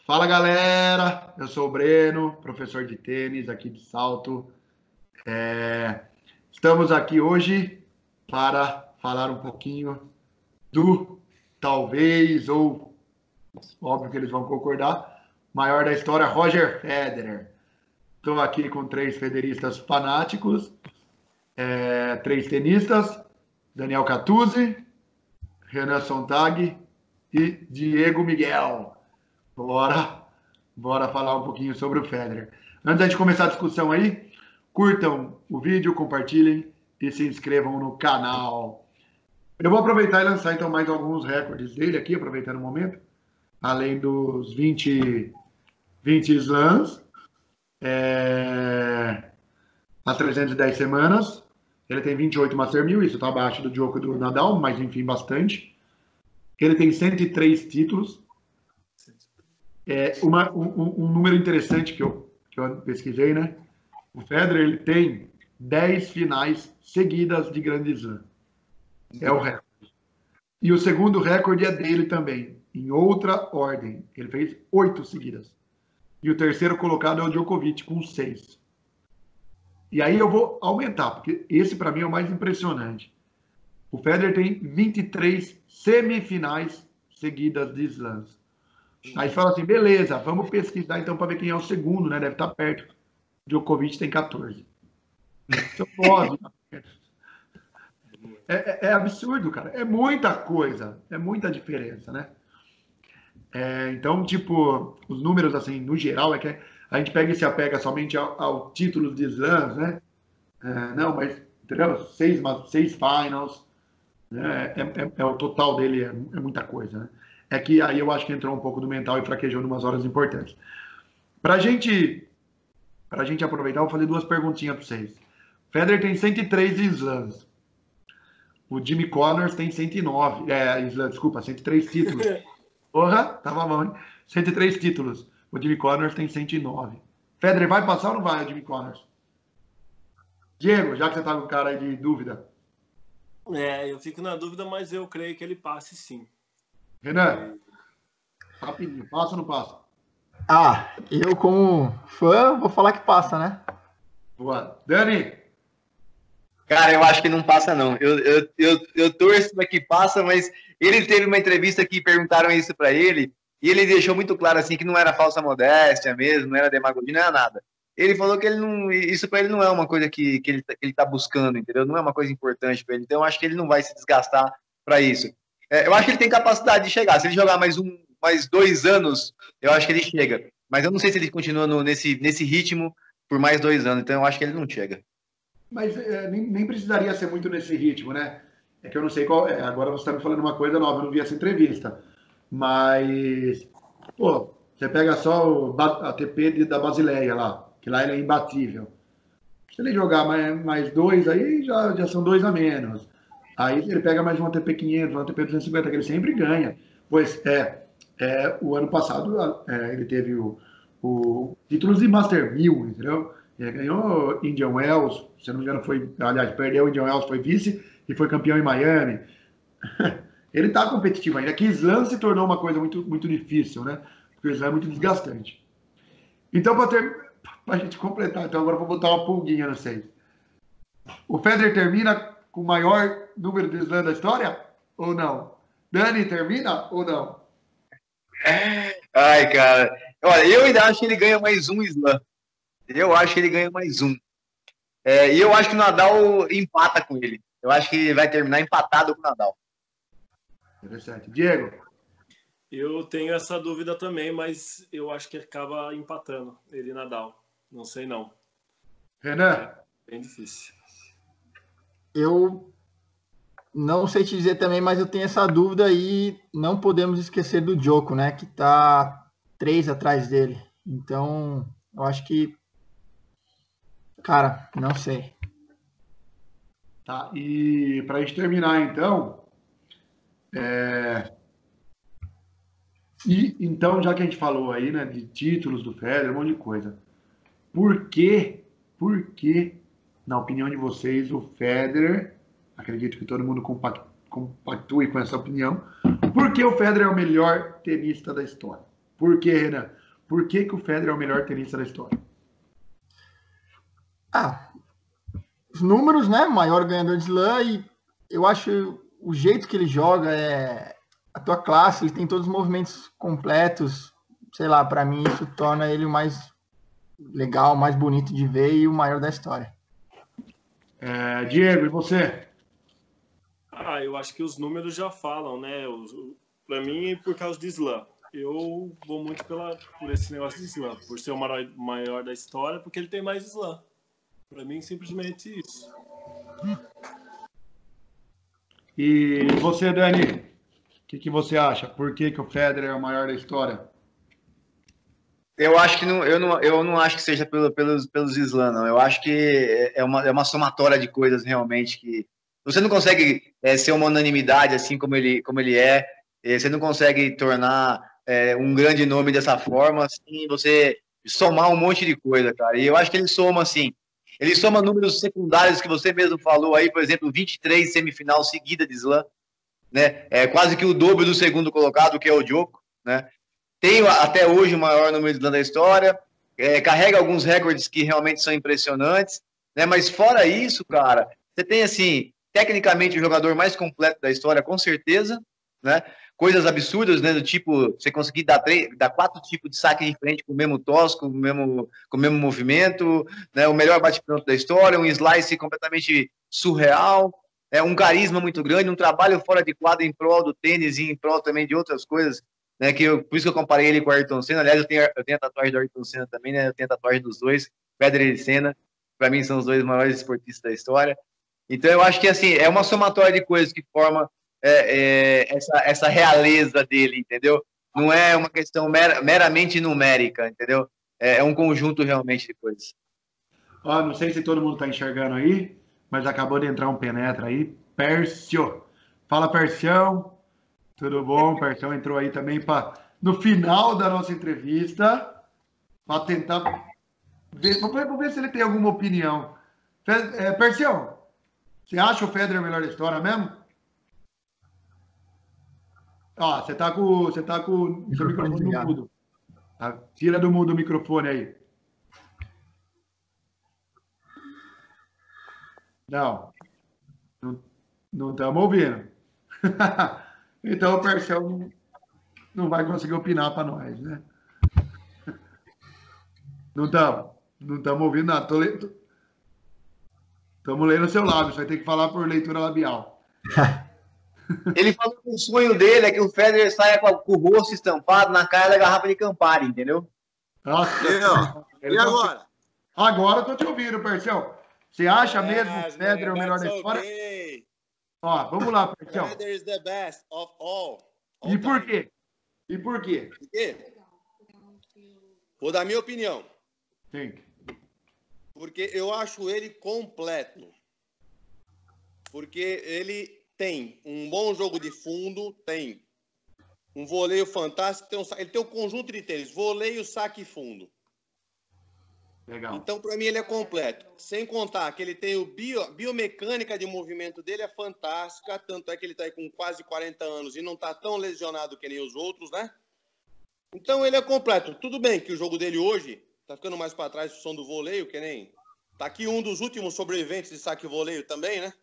Fala galera, eu sou o Breno, professor de tênis aqui de Salto. Estamos aqui hoje para falar um pouquinho do talvez, ou óbvio que eles vão concordar, maior da história, Roger Federer. Estou aqui com três federistas fanáticos, três tenistas, Daniel Catuzzi, Renan Sontag e Diego Miguel. Bora falar um pouquinho sobre o Federer. Antes de começar a discussão aí, curtam o vídeo, compartilhem e se inscrevam no canal. Eu vou aproveitar e lançar então mais alguns recordes dele aqui, aproveitando o momento. Além dos 20 slams, há 310 semanas. Ele tem 28 Master 1000, isso está abaixo do Djokovic e do Nadal, mas enfim, bastante. Ele tem 103 títulos. Um número interessante que eu pesquisei, né? O Federer ele tem 10 finais seguidas de Grand Slam. É o recorde. E o segundo recorde é dele também, em outra ordem. Ele fez 8 seguidas. E o terceiro colocado é o Djokovic, com 6. E aí eu vou aumentar, porque esse para mim é o mais impressionante. O Federer tem 23 semifinais seguidas de slams. Aí fala assim, beleza, vamos pesquisar então para ver quem é o segundo, né? Deve estar perto. Djokovic tem 14. Então, 9. É absurdo, cara. É muita coisa. É muita diferença, né? Então, tipo, os números, assim, no geral, é que a gente pega e se apega somente ao título de slams, né? Não, mas, entendeu? 6 finals. Né? O total dele é muita coisa, né? É que aí eu acho que entrou um pouco do mental e fraquejou em umas horas importantes. Pra gente aproveitar, eu vou fazer duas perguntinhas para vocês. Federer tem 103 slams. O Jimmy Connors tem 109. Desculpa, 103 títulos. Porra, tava bom, hein? 103 títulos. O Jimmy Connors tem 109. Federer vai passar ou não vai, o Jimmy Connors? Diego, já que você tá com cara aí de dúvida. Eu fico na dúvida, mas eu creio que ele passe sim. Renan, rapidinho, passa ou não passa? Eu como fã vou falar que passa, né? Boa. Dani? Cara, eu acho que não passa, não. Eu torço para que passa, mas ele teve uma entrevista que perguntaram isso para ele, e ele deixou muito claro assim que não era falsa modéstia mesmo, não era demagogia, não era nada. Ele falou que ele não, isso para ele não é uma coisa que ele tá buscando, entendeu? Não é uma coisa importante para ele. Então eu acho que ele não vai se desgastar para isso. Eu acho que ele tem capacidade de chegar. Se ele jogar mais 2 anos, eu acho que ele chega. Mas eu não sei se ele continua nesse ritmo por mais 2 anos. Então eu acho que ele não chega. Mas nem precisaria ser muito nesse ritmo, né? É que eu não sei qual. Agora você está me falando uma coisa nova, eu não vi essa entrevista. Mas, pô, você pega só o ATP da Basileia lá, que lá ele é imbatível. Se ele jogar mais 2, aí já são 2 a menos. Aí ele pega mais um ATP 500, um ATP 250, que ele sempre ganha. Pois o ano passado ele teve o títulos de Master 1000, entendeu? Ele ganhou Indian Wells, se não me engano perdeu o Indian Wells, foi vice e foi campeão em Miami. Ele está competitivo ainda. Que Slam se tornou uma coisa muito, muito difícil, né? Porque o Slam é muito desgastante. Então, para a gente completar, então agora eu vou botar uma pulguinha no 6. O Federer termina com o maior número de Slam da história? Ou não? Dani termina ou não? Ai, cara. Olha, eu ainda acho que ele ganha mais um Slam. Eu acho que ele ganha mais um. E eu acho que o Nadal empata com ele. Eu acho que ele vai terminar empatado com o Nadal. Interessante. Diego? Eu tenho essa dúvida também, mas eu acho que acaba empatando ele e Nadal. Não sei não. Renan? Bem difícil. Eu não sei te dizer também, mas eu tenho essa dúvida e não podemos esquecer do Djoko, né? Que tá 3 atrás dele. Então, eu acho que... Cara, não sei. Tá, e para a gente terminar, então... E então, já que a gente falou aí, né, de títulos do Federer, um monte de coisa. Por que, na opinião de vocês, o Federer, acredito que todo mundo compactue com essa opinião, por que o Federer é o melhor tenista da história? Por quê, Renan? Por que o Federer é o melhor tenista da história? Os números, né? Maior ganhador de slam, e eu acho o jeito que ele joga a tua classe, ele tem todos os movimentos completos. Sei lá, para mim isso torna ele o mais legal, mais bonito de ver e o maior da história. Diego, e você? Eu acho que os números já falam, né? Para mim, por causa de slam. Eu vou muito por esse negócio de slam, por ser o maior da história, porque ele tem mais slam. Para mim, simplesmente isso. E você, Dani? O que você acha? Por que o Federer é o maior da história? Eu acho que eu não acho que seja pelos slam, não. Eu acho que é uma somatória de coisas realmente que você não consegue ser uma unanimidade assim como ele é. Você não consegue tornar um grande nome dessa forma sem você somar um monte de coisa, cara. E eu acho que ele soma assim. Ele soma números secundários que você mesmo falou aí, por exemplo, 23 semifinal seguida de slam, né? É quase que o dobro do segundo colocado, que é o Djoko, né? Tem até hoje o maior número de slam da história, carrega alguns recordes que realmente são impressionantes, né? Mas fora isso, cara, você tem, assim, tecnicamente o jogador mais completo da história, com certeza, né? Coisas absurdas, né? Do tipo, você conseguir dar 4 tipos de saque diferente com o mesmo tosse, com o mesmo movimento, né? O melhor bate-pronto da história, um slice completamente surreal, um carisma muito grande, um trabalho fora de quadra em prol do tênis e em prol também de outras coisas, né, por isso que eu comparei ele com o Ayrton Senna. Aliás, eu tenho a tatuagem do Ayrton Senna também, né? Eu tenho a tatuagem dos dois, Federer e Senna. Para mim, são os dois maiores esportistas da história. Então, eu acho que assim é uma somatória de coisas que forma essa realeza dele, entendeu? Não é uma questão meramente numérica, entendeu? É um conjunto realmente de coisas. Não sei se todo mundo está enxergando aí, mas acabou de entrar um penetra aí. Pércio. Fala, Percião. Tudo bom? O Percião entrou aí também no final da nossa entrevista para tentar ver. Vamos ver se ele tem alguma opinião. Percião, você acha o Federer o melhor da história mesmo? Você tá com o seu microfone no mudo. Tira do mudo o microfone aí. Não estamos ouvindo. Então o Percião não vai conseguir opinar para nós, né? Não estamos ouvindo nada. Estamos lendo o seu lábio, você vai ter que falar por leitura labial. Ele falou que o sonho dele é que o Federer saia com o rosto estampado na cara da garrafa de Campari, entendeu? Nossa, e agora? Agora eu tô te ouvindo, Percião. Você acha mesmo o Federer o melhor da história? Okay. Vamos lá, Percião. Federer is the best of all E por quê? E por quê? Por quê? Vou dar minha opinião. Sim. Porque eu acho ele completo. Porque ele tem um bom jogo de fundo, tem um voleio fantástico, ele tem um conjunto de tênis, voleio, saque e fundo. Legal. Então, para mim, ele é completo. Sem contar que ele tem biomecânica de movimento dele é fantástica, tanto é que ele está aí com quase 40 anos e não está tão lesionado que nem os outros, né? Então, ele é completo. Tudo bem que o jogo dele hoje está ficando mais para trás do som do voleio, que nem... Tá aqui um dos últimos sobreviventes de saque e voleio também, né?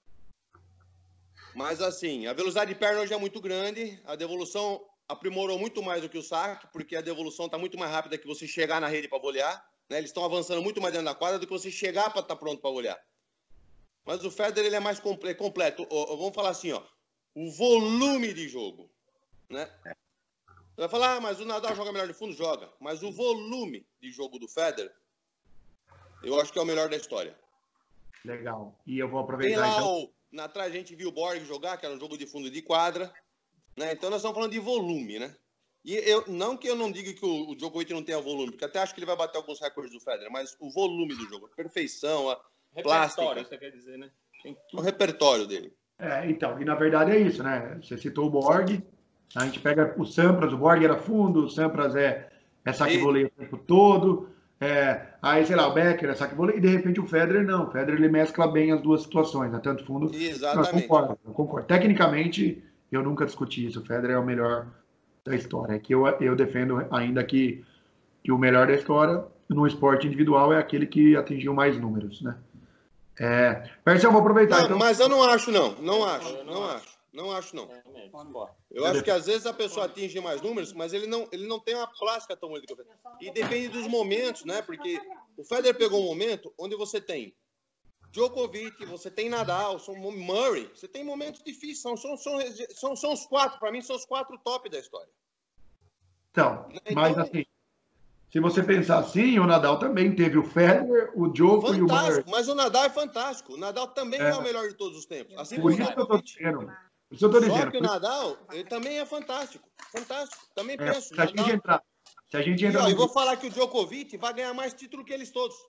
Mas, assim, a velocidade de perna hoje é muito grande, a devolução aprimorou muito mais do que o saque, porque a devolução está muito mais rápida que você chegar na rede para volear, né? Eles estão avançando muito mais dentro da quadra do que você chegar para estar pronto para volear. Mas o Federer, ele é mais completo. Vamos falar assim, ó, o volume de jogo, né? Você vai falar, mas o Nadal joga melhor de fundo? Joga. Mas o volume de jogo do Federer, eu acho que é o melhor da história. Legal. E eu vou aproveitar... Tem lá atrás a gente viu o Borg jogar, que era um jogo de fundo de quadra, né? Então nós estamos falando de volume, né? E não que eu não diga que o Djokovic não tenha volume, porque até acho que ele vai bater alguns recordes do Federer, mas o volume do jogo, a perfeição, a plástica, você quer dizer, né? O repertório dele. Então, e na verdade é isso, né? Você citou o Borg, a gente pega o Sampras, o Borg era fundo, o Sampras é saque voleio o tempo todo, aí, sei lá, o Becker é saque voleio, e de repente o Federer não. O Federer, ele mescla bem as duas situações, né? Tanto fundo... Exatamente. Eu concordo. Tecnicamente, eu nunca discuti isso. O Federer é o melhor da história. É que eu defendo ainda que o melhor da história no esporte individual é aquele que atingiu mais números, né? Percy, eu vou aproveitar, Não, então. mas eu não acho, não. Não acho, não. Eu acho que às vezes a pessoa atinge mais números, mas ele não tem uma plástica tão bonita que o Federer. E depende dos momentos, né? Porque o Federer pegou um momento onde você tem Djokovic, você tem Nadal, Murray, você tem momentos difíceis. São os quatro, para mim, são os quatro top da história. Então, mas assim, se você pensar assim, o Nadal também teve o Federer, o Djokovic e o Murray. Mas o Nadal é fantástico. O Nadal também é o melhor de todos os tempos. Assim Por como isso o que eu tô Djokovic. dizendo. Isso eu tô dizendo. Só que o Nadal, ele também é fantástico. Fantástico. Também penso. Se a gente entrar E vou falar que o Djokovic vai ganhar mais título que eles todos.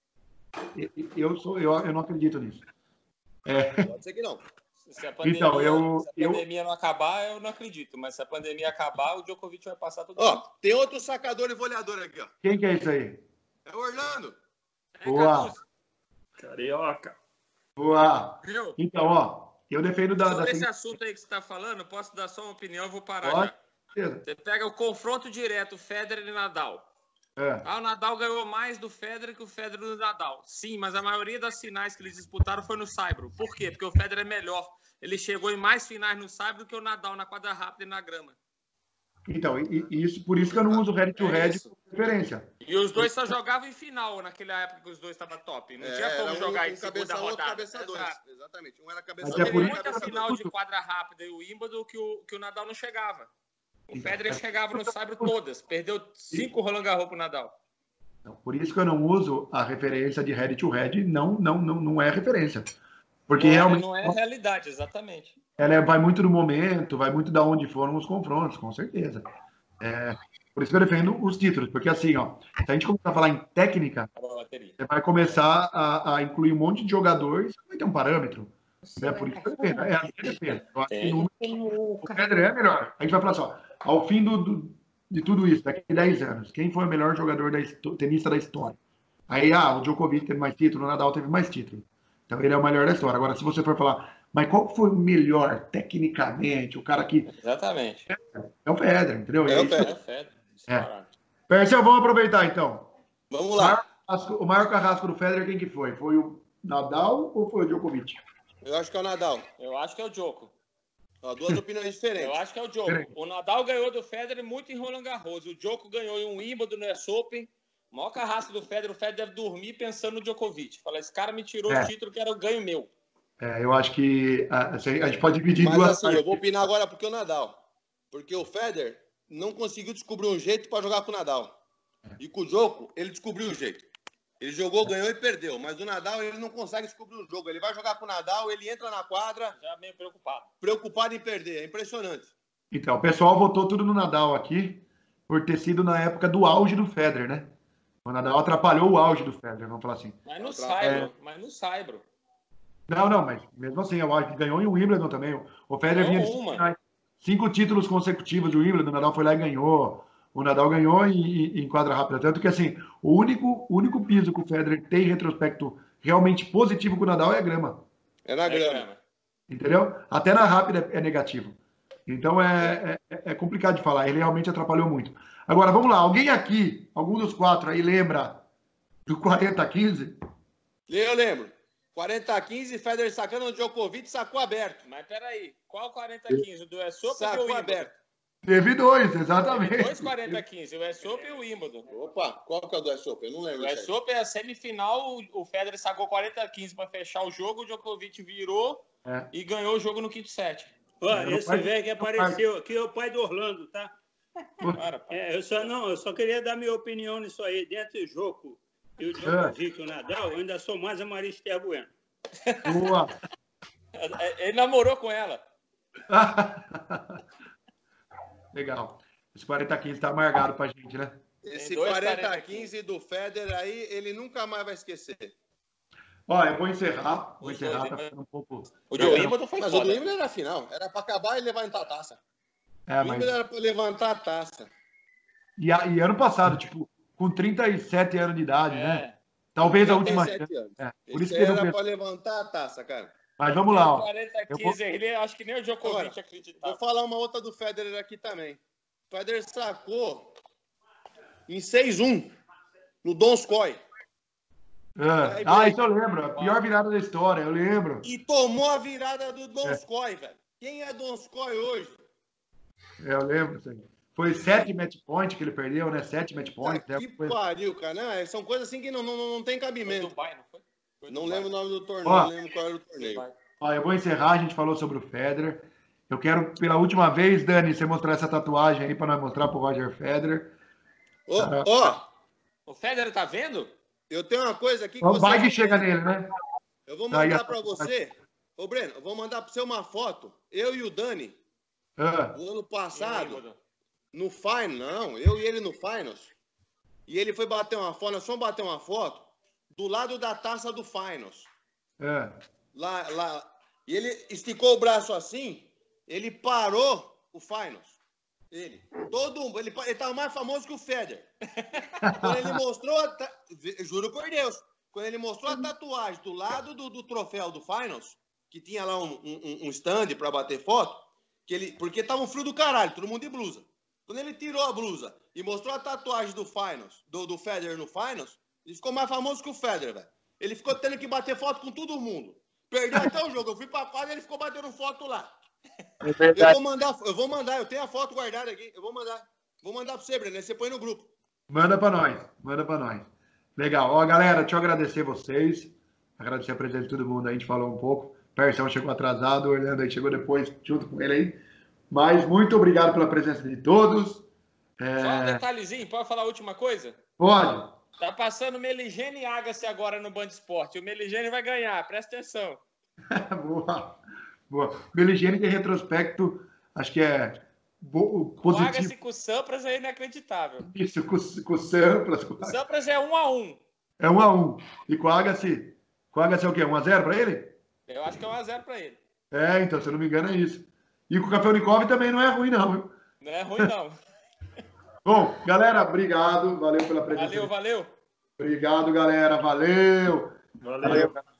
Eu não acredito nisso. Pode ser que não. Se a pandemia não acabar, eu não acredito. Mas se a pandemia acabar, o Djokovic vai passar tudo. Ó, tem outro sacador e voleador aqui, ó. Quem que é isso aí? É o Orlando. Boa. Carioca. Boa. Viu? Então, ó, eu defendo Sobre esse assunto aí que você está falando, posso dar só uma opinião, eu vou parar já. Você pega o confronto direto, Federer e Nadal. O Nadal ganhou mais do Federer que o Federer do Nadal. Sim, mas a maioria das finais que eles disputaram foi no saibro. Por quê? Porque o Federer é melhor. Ele chegou em mais finais no saibro do que o Nadal na quadra rápida e na grama. Então, por isso que eu não uso head to head como referência. E os dois só jogavam em final naquela época que os dois estavam top. Não tinha como jogar em segunda rodada. Exatamente. Um era cabeça Só teve muita final de quadra rápida e o Wimbledon que o Nadal não chegava. O Federer chegava no saibro todas. Perdeu 5 Roland Garros pro Nadal. Então, por isso que eu não uso a referência de head to head. Não é referência. Porque realmente não é a realidade, exatamente. Ela vai muito do momento, vai muito da onde foram os confrontos, com certeza. Por isso que eu defendo os títulos. Porque assim, ó, se a gente começar a falar em técnica, você vai começar a incluir um monte de jogadores, vai ter um parâmetro. Por isso que eu defendo. É a minha defesa. Eu acho que o Federer é melhor. A gente vai falar só, ao fim de tudo isso, daqui a 10 anos, quem foi o melhor jogador tenista da história? Aí, o Djokovic teve mais título, o Nadal teve mais título. Então ele é o melhor da história. Agora, se você for falar, mas qual foi o melhor tecnicamente? O cara que... Exatamente. É o Federer, entendeu? É o Federer. Percy, vamos aproveitar então. Vamos lá. O maior carrasco do Federer, quem que foi? Foi o Nadal ou foi o Djokovic? Eu acho que é o Nadal. Eu acho que é o Djoko. Duas opiniões diferentes. Eu acho que é o Djoko. O Nadal ganhou do Federer muito em Roland Garros. O Djoko ganhou em um Wimbledon no US Open. O maior carrasco do Federer, o Federer deve dormir pensando no Djokovic. Fala, esse cara me tirou o título que era o ganho meu. Eu acho que a gente pode dividir em duas partes. Eu vou opinar agora porque o Nadal. Porque o Federer não conseguiu descobrir um jeito para jogar com o Nadal. E com o Djoko, ele descobriu um jeito. Ele jogou, ganhou e perdeu. Mas o Nadal, ele não consegue descobrir um jogo. Ele vai jogar com o Nadal, ele entra na quadra... Já meio preocupado. Preocupado em perder. É impressionante. Então, o pessoal votou tudo no Nadal aqui, por ter sido na época do auge do Federer, né? O Nadal atrapalhou o auge do Federer, vamos falar assim. Mas no saibro. Não, mas mesmo assim, eu acho que ganhou em Wimbledon também. O Federer vinha de 5 títulos consecutivos de Wimbledon, o Nadal foi lá e ganhou. O Nadal ganhou em quadra rápida. Tanto que, assim, o único piso que o Federer tem em retrospecto realmente positivo com o Nadal é a grama. É na grama. Entendeu? Até na rápida é negativo. Então é complicado de falar. Ele realmente atrapalhou muito. Agora, vamos lá. Alguém aqui, algum dos 4 aí, lembra do 40-15? Eu lembro. 40-15, Federer sacando o Djokovic, sacou aberto. Mas peraí, qual 40-15? Do US Open ou do Wimbledon? Aberto. Teve 2, exatamente. Teve 2 40-15, o US Open e o Wimbledon. Opa, qual que é o do US Open? Eu não lembro. O US Open é a semifinal, o Federer sacou 40-15 para fechar o jogo, o Djokovic virou e ganhou o jogo no quinto set. Esse velho que apareceu aqui é o pai do Orlando, tá? Eu só queria dar minha opinião nisso aí. Dentro do jogo, e o Djokovic e o Nadal, eu ainda sou mais a Maria Esther Bueno. Boa! Ele namorou com ela. Legal. Esse 40-15 tá amargado pra gente, né? Esse 40-15 do Federer aí, ele nunca mais vai esquecer. Ó, eu vou encerrar. Tá ficando um pouco... O do Wimbledon foi foda. Mas o do Wimbledon era a final. Era pra acabar e levantar a taça. O Wimbledon era pra levantar a taça. E ano passado, tipo, com 37 anos de idade, né? Talvez a última... Por isso que era pra levantar a taça, cara. Mas vamos lá, ó. 40-15, ele acho que nem o Djokovic acreditava. Vou falar uma outra do Federer aqui também. O Federer sacou em 6-1 no Donskoy. Isso eu lembro. A pior virada da história, eu lembro. E tomou a virada do Donskoy, velho. Quem é Donskoy hoje? Eu lembro. Foi 7 match point que ele perdeu, né? 7 match point. Que pariu, cara. Não, são coisas assim que não tem cabimento. Dubai, não foi? Não lembro o nome do torneio, não lembro qual era o torneio. Eu vou encerrar, a gente falou sobre o Federer. Eu quero, pela última vez, Dani, você mostrar essa tatuagem aí para nós mostrar pro Roger Federer. O Federer tá vendo? Eu tenho uma coisa aqui que o bike chega nele, né? Eu vou mandar para você. Ô, Breno, eu vou mandar para você uma foto. Eu e o Dani, no ano passado, no Final. Não, eu e ele no Finals. E ele foi bater uma foto, nós fomos bater uma foto do lado da taça do Finals. Lá. E ele esticou o braço assim, ele parou o Finals. Ele tava mais famoso que o Federer. Quando ele mostrou, juro por Deus, quando ele mostrou a tatuagem do lado do troféu do Finals, que tinha lá um stand para bater foto, porque tava um frio do caralho, todo mundo de blusa. Quando ele tirou a blusa e mostrou a tatuagem do Finals, do Federer no Finals, ele ficou mais famoso que o Federer, velho. Ele ficou tendo que bater foto com todo mundo. Perdeu até o jogo. Eu fui pra quadra e ele ficou batendo foto lá. Eu vou mandar, eu tenho a foto guardada aqui. Eu vou mandar pra você, Breno. Você põe no grupo. Manda pra nós. Legal. Galera, deixa eu agradecer vocês. Agradecer a presença de todo mundo. A gente falou um pouco. O Persão chegou atrasado, o Orlando aí chegou depois, junto com ele aí. Mas muito obrigado pela presença de todos. Só um detalhezinho, pode falar a última coisa? Pode. Tá passando Meligeni e Agassi agora no Band Esporte. O Meligeni vai ganhar, presta atenção. Boa. Meligeni tem retrospecto, acho que é positivo. O Agassi com o Sampras é inacreditável. Isso, com o Sampras. O Sampras é 1-1. É 1-1. E com o Agassi é o quê? 1-0 para ele? Eu acho que é 1-0 para ele. Então, se eu não me engano, é isso. E com o Kafelnikov também não é ruim, não, viu? Não é ruim, não. Bom, galera, obrigado. Valeu pela presença. Valeu. Obrigado, galera. Valeu.